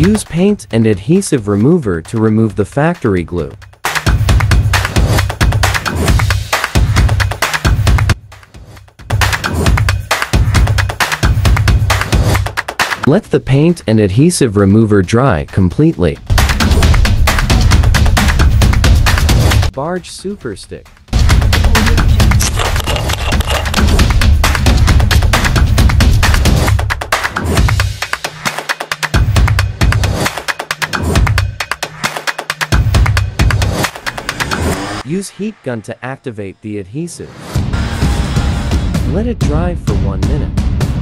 Use paint and adhesive remover to remove the factory glue. Let the paint and adhesive remover dry completely. Barge Superstik. Use heat gun to activate the adhesive. Let it dry for 1 minute.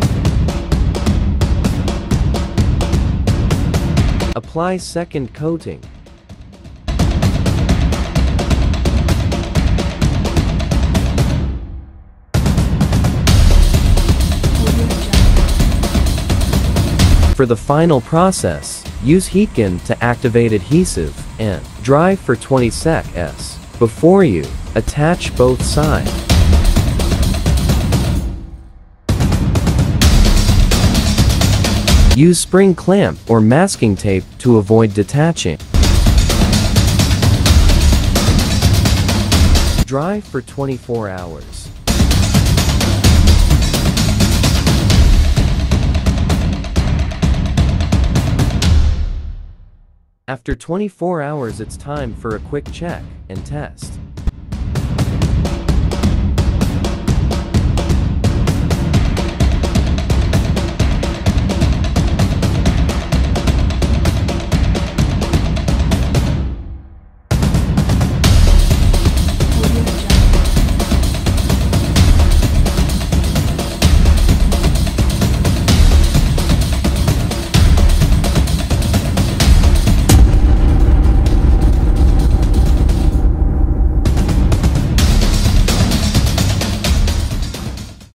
Apply second coating. For the final process, use heat gun to activate adhesive and dry for 20 seconds before you attach both sides. Use spring clamp or masking tape to avoid detaching. Dry for 24 hours. After 24 hours, it's time for a quick check and test.